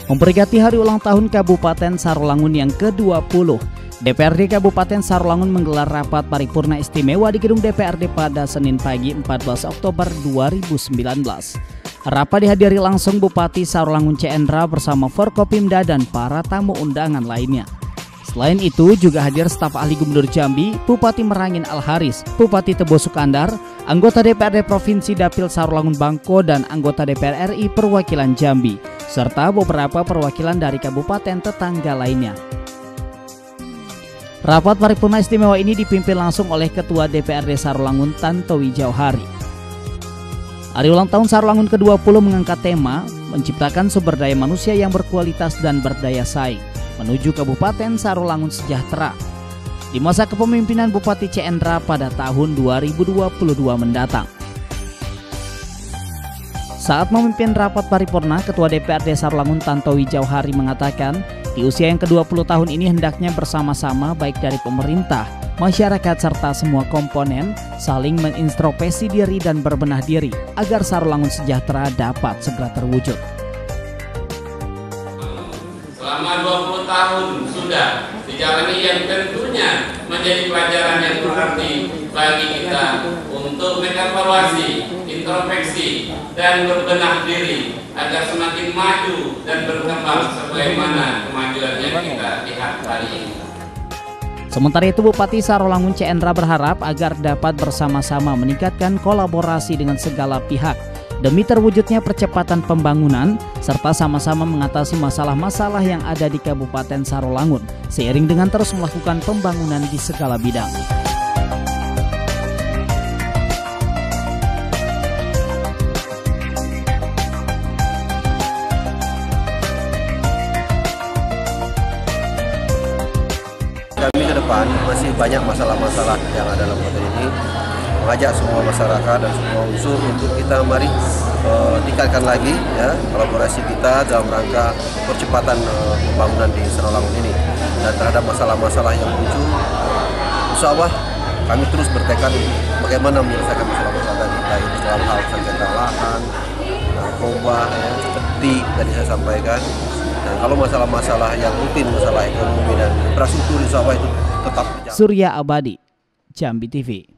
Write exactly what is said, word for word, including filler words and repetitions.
Memperingati hari ulang tahun Kabupaten Sarolangun yang ke dua puluh, D P R D Kabupaten Sarolangun menggelar rapat paripurna istimewa di gedung D P R D pada Senin pagi empat belas Oktober dua ribu sembilan belas. Rapat dihadiri langsung Bupati Sarolangun C. Endra bersama Forkopimda dan para tamu undangan lainnya. Selain itu juga hadir staf ahli Gubernur Jambi, Bupati Merangin Al-Haris, Bupati Tebo Sukandar, anggota D P R D Provinsi Dapil Sarolangun Bangko dan anggota D P R R I perwakilan Jambi, serta beberapa perwakilan dari kabupaten tetangga lainnya. Rapat paripurna istimewa ini dipimpin langsung oleh Ketua D P R D Sarolangun Tantowi Jauhari. Hari ulang tahun Sarolangun ke dua puluh mengangkat tema menciptakan sumber daya manusia yang berkualitas dan berdaya saing menuju Kabupaten Sarolangun sejahtera di masa kepemimpinan Bupati C. Endra pada tahun dua ribu dua puluh dua mendatang. Saat memimpin rapat paripurna, Ketua D P R D Sarolangun Tantowi Jauhari mengatakan, di usia yang ke dua puluh tahun ini hendaknya bersama-sama baik dari pemerintah, masyarakat serta semua komponen saling mengintrospeksi diri dan berbenah diri agar Sarolangun sejahtera dapat segera terwujud. Selama dua puluh tahun sudah dijalani yang tentunya menjadi pelajaran yang berarti bagi kita untuk mengevaluasi, introspeksi, dan berbenah diri agar semakin maju dan berkembang sebagaimana kemajuan yang kita lihat hari ini. Sementara itu, Bupati Sarolangun C. Endra berharap agar dapat bersama-sama meningkatkan kolaborasi dengan segala pihak demi terwujudnya percepatan pembangunan serta sama-sama mengatasi masalah-masalah yang ada di Kabupaten Sarolangun seiring dengan terus melakukan pembangunan di segala bidang. Kami ke depan masih banyak masalah-masalah yang ada dalam kota ini, mengajak semua masyarakat dan semua unsur untuk kita mari uh, tingkatkan lagi ya kolaborasi kita dalam rangka percepatan uh, pembangunan di Sarolangun ini. Dan terhadap masalah-masalah yang muncul, insya Allah kami terus bertekad bagaimana menyelesaikan masalah-masalah tadi, baik dalam hal sengketa lahan, narkoba, ya, seperti tadi saya sampaikan. Dan kalau masalah-masalah yang rutin, masalah ekonomi dan infrastruktur, insya Allah itu tetap. Surya Abadi, Jambi T V.